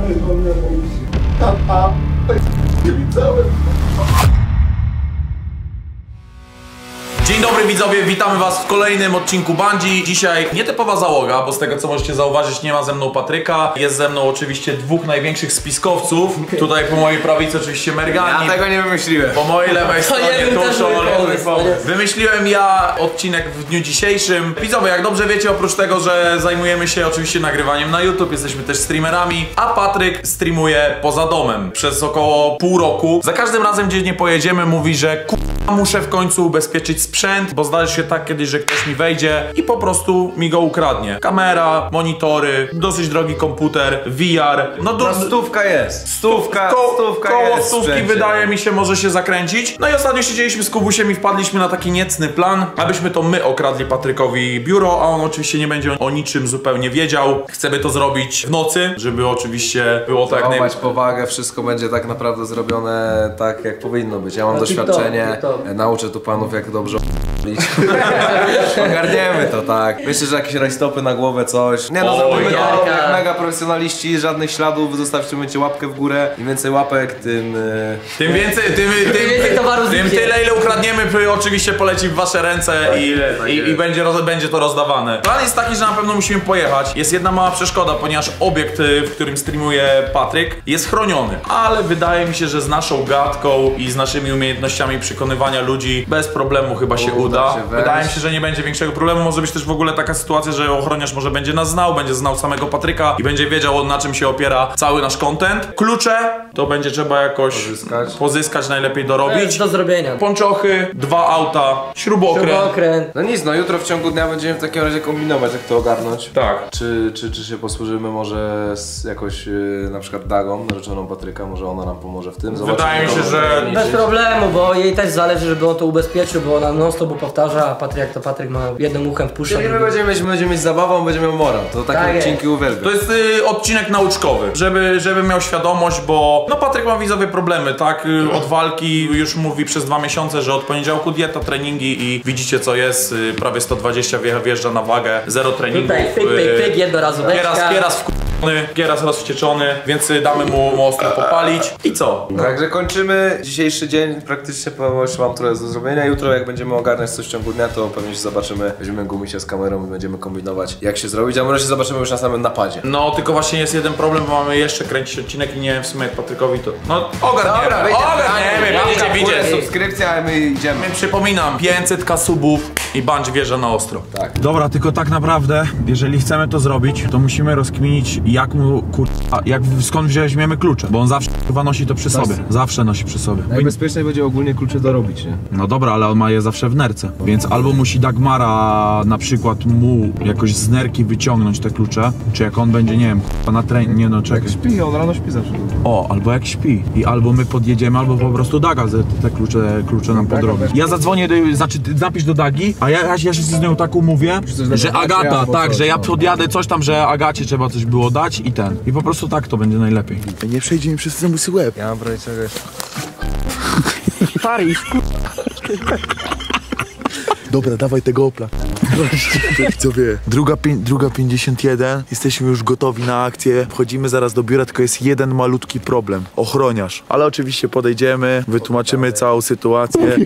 Dzień dobry widzowie, witamy was w kolejnym odcinku Bungee. Dzisiaj nietypowa załoga, bo z tego co możecie zauważyć nie ma ze mną Patryka. Jest ze mną oczywiście dwóch największych spiskowców. Tutaj po mojej prawicy oczywiście Mergani. Ja tego nie wymyśliłem. Po mojej lewej stronie Tuszol. Wymyśliłem ja odcinek w dniu dzisiejszym. Widzowie, jak dobrze wiecie, oprócz tego, że zajmujemy się oczywiście nagrywaniem na YouTube, jesteśmy też streamerami, a Patryk streamuje poza domem przez około pół roku. Za każdym razem, gdzie nie pojedziemy, mówi, że muszę w końcu ubezpieczyć sprzęt, bo zdarzy się tak kiedyś, że ktoś mi wejdzie i po prostu mi go ukradnie. Kamera, monitory, dosyć drogi komputer, VR. No stówka jest. Stówka koło jest. Stówki wydaje mi się może się zakręcić. No i ostatnio siedzieliśmy z Kubusiem i wpadliśmy na taki niecny plan, abyśmy to my okradli Patrykowi biuro, a on oczywiście nie będzie o niczym zupełnie wiedział. Chcemy to zrobić w nocy, żeby oczywiście było tak jak powagę, wszystko będzie tak naprawdę zrobione tak jak powinno być. Ja mam doświadczenie, nauczę tu panów jak dobrze ogarniemy to, tak. Myślę, że jakieś rajstopy na głowę, coś. Nie no, zrobimy to jak mega profesjonaliści, żadnych śladów, zostawcie będzie łapkę w górę. Im więcej łapek, tym więcej, tym tyle, ile ukradniemy, oczywiście poleci w wasze ręce i będzie to rozdawane. Plan jest taki, że na pewno musimy pojechać. Jest jedna mała przeszkoda, ponieważ obiekt, w którym streamuje Patryk, jest chroniony. Ale wydaje mi się, że z naszą gadką i z naszymi umiejętnościami przekonywania ludzi bez problemu chyba się uda. Wydaje mi się, że nie będzie większego problemu. Może być też w ogóle taka sytuacja, że ochroniarz może będzie nas znał, będzie znał samego Patryka i będzie wiedział, na czym się opiera cały nasz content. Klucze to będzie trzeba jakoś pozyskać, najlepiej dorobić. Jest do zrobienia. Ponczochy, 2 auta, śrubokręt. No nic, no jutro w ciągu dnia będziemy w takim razie kombinować, jak to ogarnąć. Tak. Czy się posłużymy może z jakoś na przykład Dagą, narzeczoną Patryka, może ona nam pomoże w tym. Zobaczymy, wydaje mi się, że bez problemu, bo jej też zależy, żeby on to ubezpieczył, bo ona non stop powtarza, a Patryk ma jednym uchem wpuszcza. Czyli my będziemy mieć zabawę, on będzie miał morał. To takie odcinki uwielbiam. To jest odcinek nauczkowy, żeby miał świadomość, bo no Patryk ma widzowie problemy, tak? Od walki już mówi przez 2 miesiące, że od poniedziałku dieta, treningi i widzicie co jest, prawie 120 wjeżdża na wagę, 0 treningów. Tutaj pyk, jednorazóweczka. Kieras rozwścieczony, więc damy mu ostro popalić i co? Także kończymy dzisiejszy dzień, praktycznie jeszcze mam trochę do zrobienia. Jutro jak będziemy ogarniać coś w ciągu dnia, to pewnie się zobaczymy, weźmiemy gumisia z kamerą i będziemy kombinować jak się zrobić, a może się zobaczymy już na samym napadzie. No tylko właśnie jest jeden problem, bo mamy jeszcze kręcić odcinek i nie wiem w sumie jak Patrykowi to... No ogarniemy, będziecie widzieć. Subskrypcja, a my idziemy. Przypominam, 500 subów i Bungee wjeżdża na ostro. Tak. Dobra, tylko tak naprawdę, jeżeli chcemy to zrobić, to musimy rozkminić skąd weźmiemy klucze, bo on zawsze nosi to przy sobie. Zawsze nosi przy sobie. Najbezpieczniej będzie ogólnie klucze dorobić, nie? No dobra, ale on ma je zawsze w nerce, więc albo musi Dagmara na przykład mu jakoś z nerki wyciągnąć te klucze, czy jak on będzie, nie wiem, na trening, nie no czekaj. Jak śpi, on rano śpi zawsze. O, albo jak śpi. I albo my podjedziemy, albo po prostu Daga te klucze nam podrobi. Ja zadzwonię, napisz do Dagi, a ja się z nią tak umówię, że Agata, tak, że ja podjadę coś tam, że Agacie trzeba coś było dać i ten. I po prostu tak to będzie najlepiej. Nie przejdzie mi przez ten łysy łeb. Ja mam broń czegoś. Paris, Dobra, dawaj tego Opla. Widzowie, druga 51. Jesteśmy już gotowi na akcję. Wchodzimy zaraz do biura, tylko jest jeden malutki problem. Ochroniarz. Ale oczywiście podejdziemy, wytłumaczymy całą sytuację.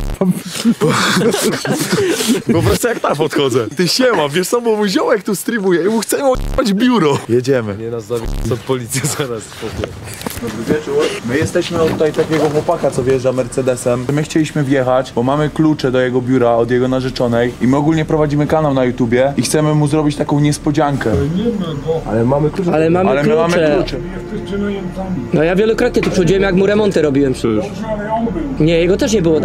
Po prostu jak tam podchodzę. Ty siema, wiesz co, bo mój ziołek tu streamuje i mu chcemy o***ać biuro. Jedziemy. Nie nas zawi... co policja zaraz. Dobry wieczór. My jesteśmy od tutaj takiego chłopaka, co wjeżdża Mercedesem. My chcieliśmy wjechać, bo mamy klucze do jego biura od jego narzeczonej i my ogólnie prowadzimy kanał na YouTubie i chcemy mu zrobić taką niespodziankę. Ale mamy klucze. Ale my mamy klucze. No ja wielokrotnie tu przychodziłem, jak mu remonty robiłem przecież. Nie, jego też nie było.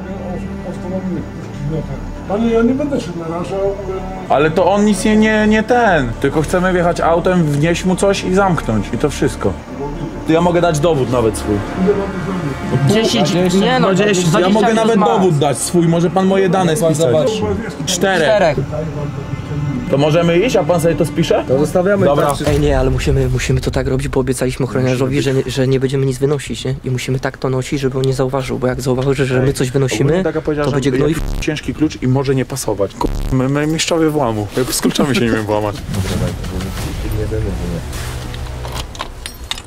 Panie, ja nie będę się narażał. Ale to on nic nie ten. Tylko chcemy wjechać autem, wnieść mu coś i zamknąć. I to wszystko. To ja mogę dać dowód nawet swój. 10, nie no, 20. Ja mogę nawet dowód dać swój, może pan moje dane spisać. 4. To możemy iść, a pan sobie to spisze? To zostawiamy. Dobra. Ej nie, ale musimy to tak robić, bo obiecaliśmy ochroniarzowi, że nie będziemy nic wynosić, nie? I musimy tak to nosić, żeby on nie zauważył, bo jak zauważy, że my coś wynosimy, to będzie gnój. Ciężki klucz i może nie pasować. My mistrzowie włamu. Z kluczami się nie wiem włamać.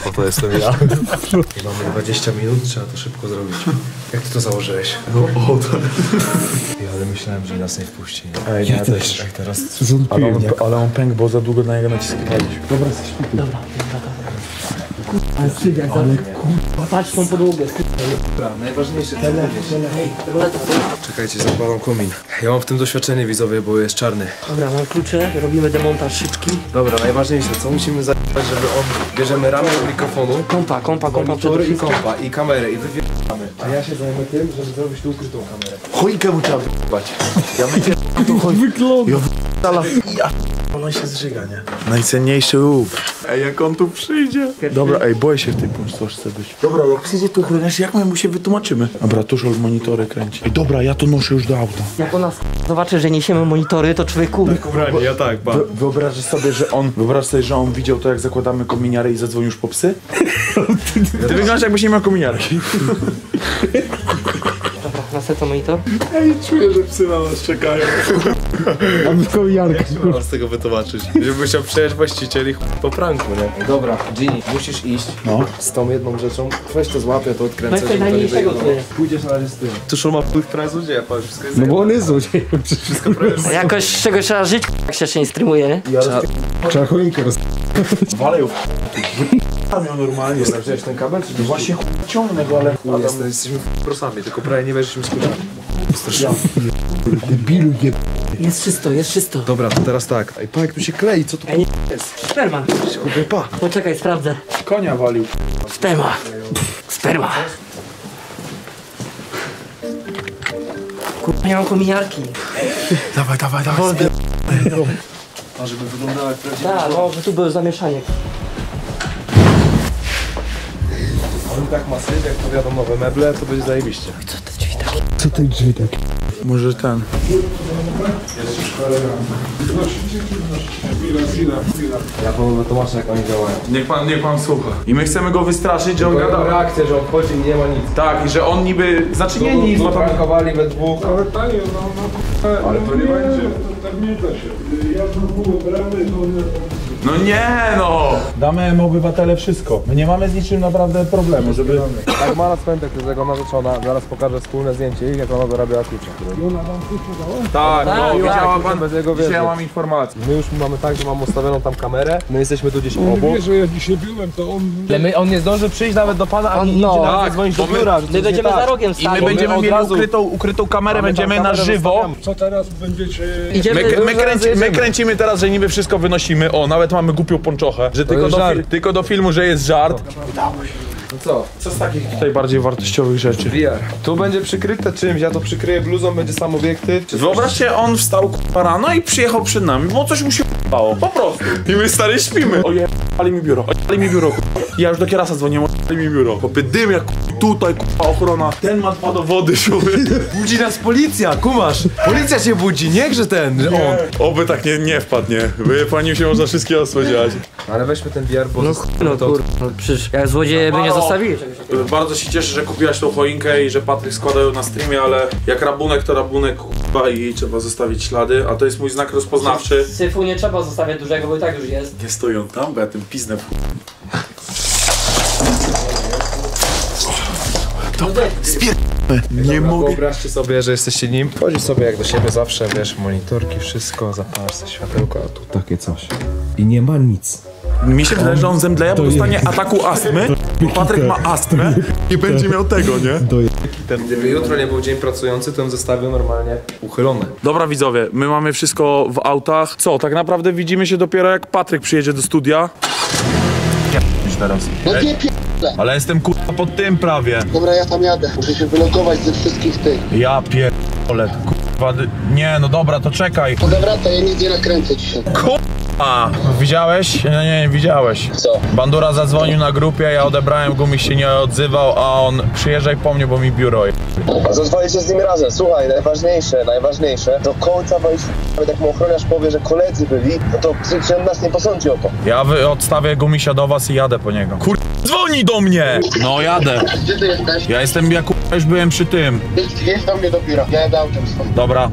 to jestem ja. Mamy 20 minut, trzeba to szybko zrobić. Jak ty to założyłeś? No o, tak. Ale myślałem, że nas nie wpuści. Ej, ja też. Jak teraz... Ale on pękł, bo za długo na niego naciskaliśmy. Dobra, jesteś Dobra. Ale ty jak kurwa, patrz tą podłogę. Najważniejsze Czekajcie, zakładam komin. Ja mam w tym doświadczenie widzowie, bo jest czarny. Dobra, mam klucze, robimy demontaż szybki. Dobra, najważniejsze, co musimy zrobić, żeby on... Bierzemy ramę od mikrofonu, Kompa monitory i kompa, i kamerę, i wywiadamy. A ja się zajmę tym, żeby zrobić tu ukrytą kamerę. Choinkę mu trzeba wyjebać. Ja myślę, że to choinkę. Wygląda. Ja ona się zżyga, nie? Najcenniejszy łup. Ej, jak on tu przyjdzie. Dobra, ej, boję się w tej półstoczce być. Dobra, jak przyjdzie tu ochroniarz, jak my mu się wytłumaczymy? Dobra, tuszol monitory kręci. Ej, dobra, ja to noszę już do auta. Jak ona zobaczy, że niesiemy monitory, to człowieku... Ubranie, ja tak, pa. Wyobraź sobie, że on widział to, jak zakładamy kominiarę i zadzwonił już po psy? Ty wyglądasz, jakbyś nie miał kominiarki. Dobra, następny monitor. Ej, czuję, że psy na nas czekają. Mam komiarkę. Mam z tego wytłumaczyć. Żeby chciał przejść właścicieli po pranku, nie? Dobra, Ginny, musisz iść z tą jedną rzeczą. Weź to złapię, to odkręcę, żeby to nie Najmniejszego wyjechało. tu jest. Pójdziesz na razie z tym. Tuszol ma wpływ prawie złodzieja, patrz, wszystko jest No bo on jest złodziej. wszystko prawie Jakoś z czegoś trzeba żyć, jak się jeszcze nie streamuje, nie? Trzeba choinkę Walej ją. Tam ją normalnie. Wziąłeś ten kabel, czy Właśnie ciągnę go, ale... Jesteśmy prosami, tylko prawie nie wierzyliśmy skórami. Debilu je... Jest czysto. Dobra, to teraz tak. Ej, pa, jak tu się klei, co tu Ej, sperma. Chłopie, pa. Poczekaj, sprawdzę. Konia walił. Sperma. Sperma. Kurwa, nie mam kominiarki. Dawaj. A żeby wyglądała jak prawdziwe. Tak, no, że tu było zamieszanie. On tak ma syf, jak powiadą nowe meble, to będzie zajebiście. Co te drzwi takie? Może ten. Ja panu wytłumaczę, jak oni działają. Niech pan słucha. I my chcemy go wystraszyć, że on gada... reakcja, że obchodzi nie ma nic. Tak, i że on niby... Znaczy nie nic, bo tam... Prankowali we dwóch. Ale tanie, ale to nie będzie. Tak nie da się. Ja znowu bramy, to nie... No nie no! Damy mu obywatele wszystko. My nie mamy z niczym naprawdę problemu, żeby... Tak ma rozpętek, to jest jego narzeczona. Zaraz pokażę wspólne zdjęcie ich, jak ona dorabiała klucze. Tak, no widziała pan... Bez jego Dzisiaj wiedzy. mam informację. My już mamy tak, że mam ustawioną tam kamerę. My jesteśmy tu gdzieś obok. Wie, że ja dzisiaj byłem, to on... Ale on nie zdąży przyjść nawet do pana, a On- nie no. idzie nawet Tak, dzwonić do bo my- biura. że My coś będziemy nie za tak. rogiem I stali. my my będziemy od mieli razu- ukrytą kamerę, Mamy tam będziemy na kamerę żywo. zostawiamy. Co teraz będziecie... Idziemy... My kręcimy teraz, że niby wszystko wynosimy. O, nawet mamy głupią ponczochę, że jest żart. tylko do filmu, że jest żart. No co? Co z takich tutaj bardziej wartościowych rzeczy? VR. Tu będzie przykryte czymś, ja to przykryję bluzą, będzie sam obiektyw. Wyobraźcie, on wstał k***a rano i przyjechał przed nami, bo coś mu się p***ało. Po prostu. I my stary śpimy. Ojebali mi biuro, Ja już do kierasa dzwonię, ojebali mi biuro. Chłopie, dym jak tutaj, ochrona. Ten ma dwa dowody, człowiek. Budzi nas policja, kumasz! Policja się budzi, nie że ten, że on. Oby tak nie wpadł, nie. Pani się można wszystkiego spodziewać. Ale weźmy ten VR, bo No kurwa, no przecież jak złodzieje by nie zostawili czegoś takiego. Bardzo się cieszę, że kupiłaś tą choinkę i że Patryk składa ją na streamie, ale jak rabunek to rabunek, k***a, i trzeba zostawić ślady, a to jest mój znak rozpoznawczy. Syfu nie trzeba zostawiać dużego, bo i tak już jest. Nie stoją tam, bo ja tym piznę w Nie mogę. Wyobraźcie sobie, że jesteście nim. Chodzi sobie jak do siebie zawsze, wiesz, monitorki, wszystko, zapalasz sobie światełko, a tu takie coś. I nie ma nic. Mi się wydaje, że on zemdleje, bo dostanie ataku astmy, bo Patryk ma astmę i będzie miał tego, nie? Gdyby jutro nie był dzień pracujący, to bym zostawił normalnie uchylone. Dobra widzowie, my mamy wszystko w autach. Co, tak naprawdę widzimy się dopiero jak Patryk przyjedzie do studia. Teraz. No nie pierdolę. Ale jestem kurwa pod tym prawie. Dobra, ja tam jadę. Muszę się wylogować ze wszystkich tych. Ja pierdolę, kurwa. Nie, no dobra, to czekaj. No dobra, to ja nic nie nakręcę dzisiaj. A, widziałeś? Nie widziałeś. Co? Bandura zadzwonił na grupie, ja odebrałem, Gumiś się nie odzywał, a on przyjeżdżaj po mnie, bo mi biuro je. Zadzwonicie z nim razem. Słuchaj, najważniejsze. Do końca wejść, nawet jak mu ochroniarz powie, że koledzy byli, no to on nas nie posądzi o to. Ja odstawię Gumisia do was i jadę po niego. Dzwoni do mnie! No jadę. Gdzie ty jesteś? Ja jestem jak Już byłem przy tym. Jest do mnie dopiero. Ja jadę autem swoim. Dobra.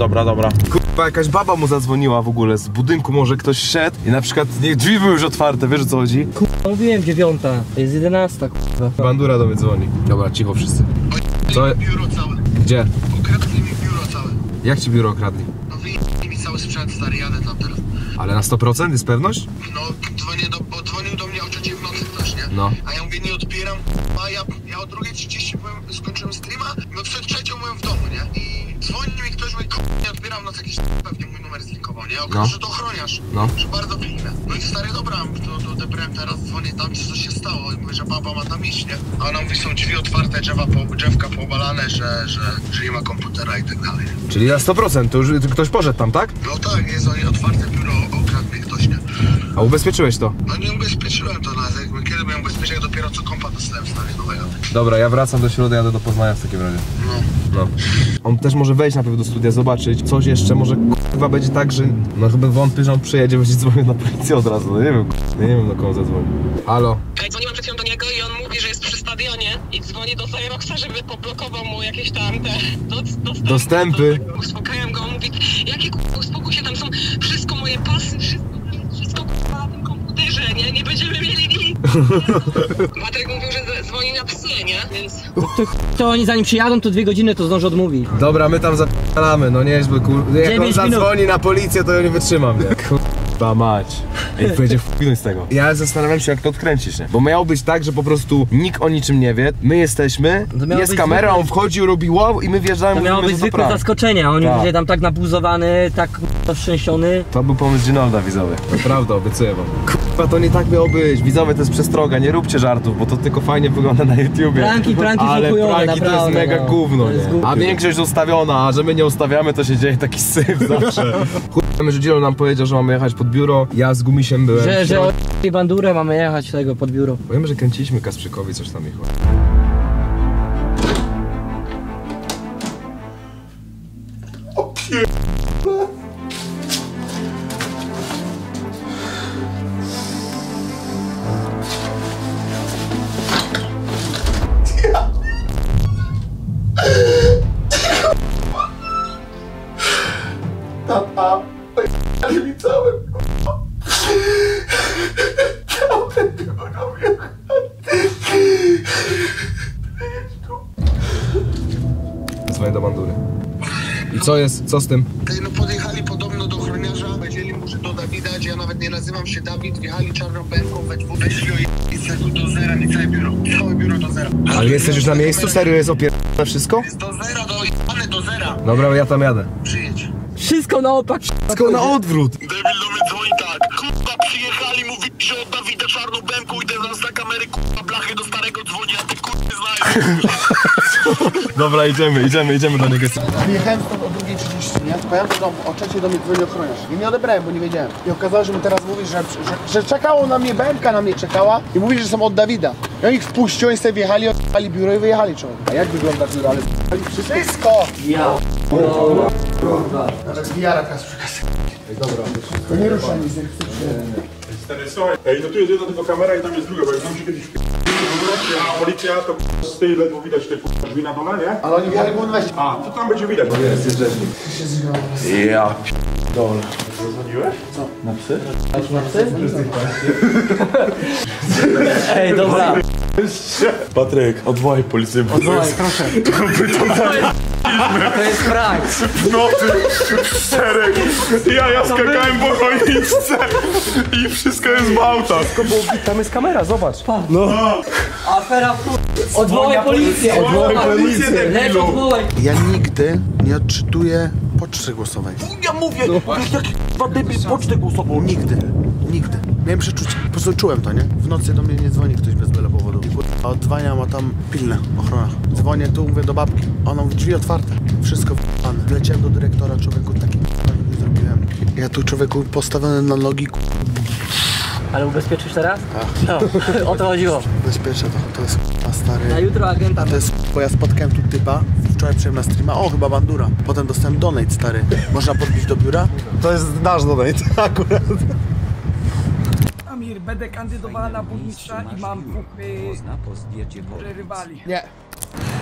Kurwa, jakaś baba mu zadzwoniła w ogóle z budynku, może ktoś szedł i na przykład nie, drzwi były już otwarte, wiesz o co chodzi? Mówiłem 9, to jest 11, kurwa. Bandura do mnie dzwoni. Dobra, cicho wszyscy. Co? Biuro całe. Gdzie? Ukradli mi biuro całe. Jak ci biuro okradli? No wyjęli mi cały sprzęt, stary, jadę tam teraz. Ale na 100% jest pewność? No, bo dzwonił do mnie o 3 w nocy też, nie? No. A ja mówię, nie odbieram, a ja o 2:30 skończyłem streama, no przed 3 byłem w domu, nie? I dzwoni mi ktoś, mówi, nie odbieram, no to jakiś pewnie mój numer zlinkował, nie? Okazało, że to ochroniarz, że bardzo pilne. No i stary, dobra, to odebrałem teraz, dzwonię tam, co się stało i mówię, że baba ma tam iść, nie? A ona mówi, są drzwi otwarte, drzewka poobalane, że nie ma komputera i tak dalej. Czyli na 100%, to już ktoś poszedł tam, tak? No tak, jest otwarte biuro, okradł mnie ktoś, nie? A ubezpieczyłeś to? No nie ubezpieczyłem to nawet, jakby kiedy byłem ubezpieczony, jak dopiero co kompa dostałem stary nowego. Dobra, ja wracam do Środy, jadę do Poznania w takim razie. No. On też może wejść najpierw do studia, zobaczyć coś jeszcze, może chyba będzie tak, że no chyba wątpię, że on przyjedzie, będzie dzwonił na policję od razu, no nie wiem, nie wiem do kogo zadzwoni. Halo? Dzwoniłam przed chwilą do niego i on mówi, że jest przy stadionie i dzwoni do Cyroxa, żeby poblokował mu jakieś tam te dostępy. Uspokajam go, on mówi, jakie uspokój się, tam są wszystko moje pasy, wszystko na tym komputerze, nie będziemy mieli nic. Patryk mówił, że dzwoni na psy, nie? Więc... To oni zanim przyjadą, to 2 godziny to zdąży odmówić. Dobra, my tam zapalamy, no nieźle, jak on zadzwoni na policję, to ja nie wytrzymam, nie? Kurwa mać. I będzie wpłynąć z tego. Ja zastanawiam się, jak to odkręcić, nie? Bo miało być tak, że po prostu nikt o niczym nie wie, my jesteśmy, jest kamera, on wchodził, robi wow i my wjeżdżamy. To miało być zwykłe zaskoczenie, a on będzie tam tak nabuzowany, tak roztrzęsiony. To był pomysł Ginolda, widzowie. Naprawdę, obiecuję wam. Kurwa, to nie tak miało być. Widzowie, to jest przestroga, nie róbcie żartów, bo to tylko fajnie wygląda na YouTubie. Pranki ale są chujowe, pranki to jest mega gówno, nie? A większość ustawiona, a że my nie ustawiamy, to się dzieje taki syf zawsze. Chuj, że Gino nam powiedział, że mamy jechać pod biuro, ja z Gumisiem byłem. Że o bandurę mamy jechać tego pod biuro. Powiem, że kręciliśmy Kasprzykowi coś tam jechał. Tata, ale mi całe Dzwonię do bandury. I co jest? Co z tym? No podjechali podobno do ochroniarza, powiedzieli mu, że to Dawida, ja nawet nie nazywam się Dawid, wjechali czarną bęką we dwóch, weszli do zera, nie całe biuro. Całe biuro do zera. Ale jesteś już na miejscu? Serio jest opierdolone wszystko? Jest do zera, do zera. Dobra, ja tam jadę. Przyjedź. Wszystko na opak. Wszystko na odwrót. Debil do mnie dzwoni tak. Kurwa, przyjechali, mówi, że od Dawida czarną bęką, idę nas na kamery, kurwa, blachy do starego dzwoni, a ty kurwa znajesz. Dobra, idziemy do niego. Wyjechałem stąd o 2:30, nie? Pojechałem do domu, o 3:00 do mnie dzwoni ochroniarz. I nie odebrałem, bo nie wiedziałem. I okazało się, że mi teraz mówi, że czekało na mnie, BMK na mnie czekała i mówi, że są od Dawida. I oni ich wpuścił, i sobie wjechali, odpali biuro i wyjechali człowiek. A jak wygląda biuro? Ale wszystko! Ja! Nawet zwijara teraz przekaz. Dobra, to nie ruszaj mi Słuchaj, no tu jest jedna tylko kamera i tam jest druga, bo jak nam się kiedyś a policja, to z tej ledwo widać te drzwi na dole, nie? Ale oni wjechali, bo on weź. A, to tam będzie widać. Ja Dole. Zadzwoniłeś? Co? Na psy? Na psy? Ej, dobra. Patryk, odwołaj policję. Odwołaj, proszę. To jest prank. W nocy, szereg. Ja skakałem po choince i wszystko jest w autach. Tam jest kamera, zobacz. Afera w Odwołaj policję. Odwołaj policję, Lecz odwołaj. Ja nigdy nie odczytuję poczty głosowej. Ja mówię, jaki debil pocztę głosową. Nigdy. Miałem przeczucie, po prostu czułem to, nie? W nocy do mnie nie dzwoni ktoś bez byle powodu. A odzwaniam, a tam pilne, ochrona. Dzwonię tu, mówię do babki. Ona mówi, drzwi otwarte. Wszystko w***ane. Leciałem do dyrektora, człowieku, taki nie zrobiłem. Ja tu, człowieku, postawiony na nogi, Ale ubezpieczysz teraz? No, o to chodziło. bezpieczę to jest stary. Na jutro agenta. To jest, bo ja spotkałem tu typa, wczoraj przyjąłem na streama, o chyba bandura. Potem dostałem donate, stary. Można podbić do biura? To jest nasz donate, akurat. Amir, będę kandydowała na burmistrza i mam dwóch rywali. Nie.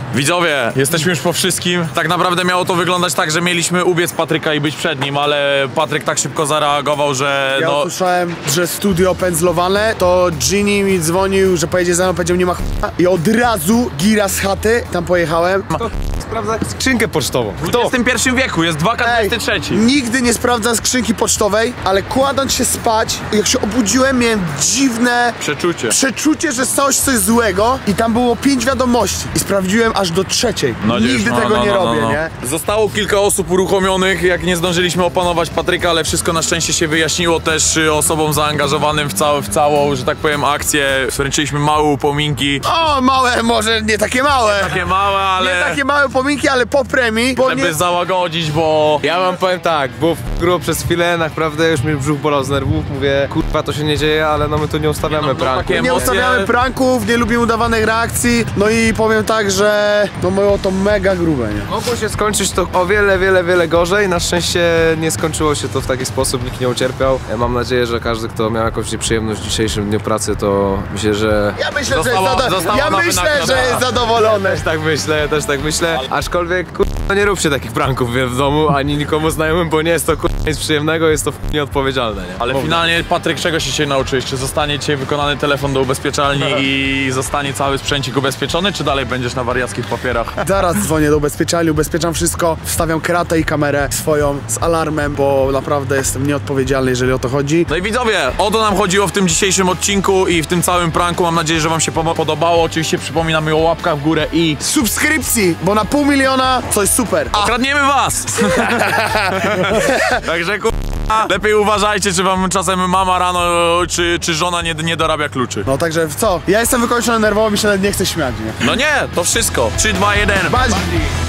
Widzowie, jesteśmy już po wszystkim. Tak naprawdę miało to wyglądać tak, że mieliśmy ubiec Patryka i być przed nim, ale Patryk tak szybko zareagował, że Ja usłyszałem, że studio pędzlowane, to Ginny mi dzwonił, że pojedzie za mną, powiedział nie ma ch**a. I od razu gira z chaty, tam pojechałem. Sprawdza skrzynkę pocztową. W XXI wieku, jest 2K23. Nigdy nie sprawdzam skrzynki pocztowej, ale kładąc się spać, jak się obudziłem, miałem dziwne przeczucie, że stało się coś złego i tam było 5 wiadomości i sprawdziłem aż do 3. Nigdy tego nie robię, nie? Zostało kilka osób uruchomionych, jak nie zdążyliśmy opanować Patryka, ale wszystko na szczęście się wyjaśniło też osobom zaangażowanym w całą, że tak powiem, akcję. Wręczyliśmy małe upominki. O, małe, może nie takie małe. Takie małe, ale... Nie takie małe upominki, ale po premii. Żeby załagodzić, bo... Ja wam powiem tak, było grubo przez chwilę, naprawdę już mnie brzuch bolał z nerwów, mówię, kurwa to się nie dzieje, ale no my tu nie ustawiamy pranków. Nie ustawiamy pranków, nie lubimy udawanych reakcji, no i powiem tak, że no było to mega grube, nie? Mogło się skończyć to o wiele gorzej, na szczęście nie skończyło się to w taki sposób, nikt nie ucierpiał. Ja mam nadzieję, że każdy, kto miał jakąś nieprzyjemność w dzisiejszym dniu pracy, to myślę, że... Ja myślę, że jest zadowolony. Też tak myślę, aczkolwiek kurwa nie róbcie takich pranków w domu, ani nikomu znajomym, bo nie jest to kurwa nic przyjemnego, jest to nieodpowiedzialne, nie? Ale finalnie, Patryk, czego się dzisiaj nauczyłeś? Czy zostanie dzisiaj wykonany telefon do ubezpieczalni i zostanie cały sprzęcik ubezpieczony, czy dalej będziesz na wariackich papierach? Zaraz dzwonię do ubezpieczalni, ubezpieczam wszystko, wstawiam kratę i kamerę swoją z alarmem, bo naprawdę jestem nieodpowiedzialny, jeżeli o to chodzi. No i widzowie, o to nam chodziło w tym dzisiejszym odcinku i w tym całym pranku. Mam nadzieję, że wam się podobało. Oczywiście przypominamy o łapkach w górę i subskrypcji, bo na 500 000 coś super. Okradniemy was! Także lepiej uważajcie, czy wam czasem mama rano, czy żona nie dorabia kluczy. No także co? Ja jestem wykończony nerwowo, mi się nawet nie chce śmiać, nie? No nie, to wszystko. 3, 2, 1. Badzi.